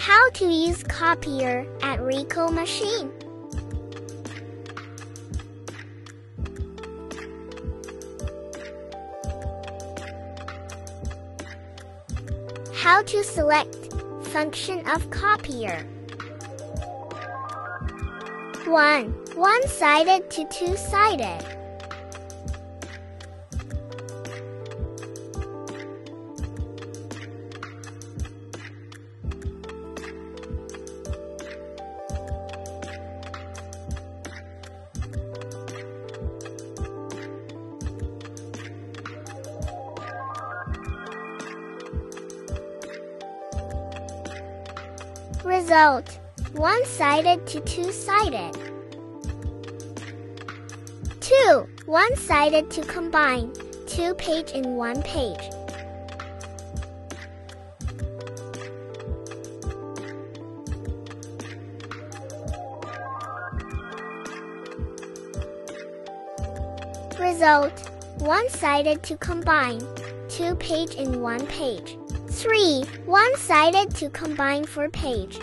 How to use Copier at Ricoh machine. How to select function of Copier. 1. One-sided to two-sided. Result: one-sided to two-sided. 2. One-sided to combine, 2 page in 1 page. Result: one-sided to combine, 2 page in 1 page. 3. One-sided to combine 4 page.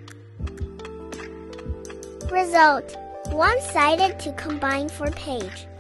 Result: one-sided to combine 4 page.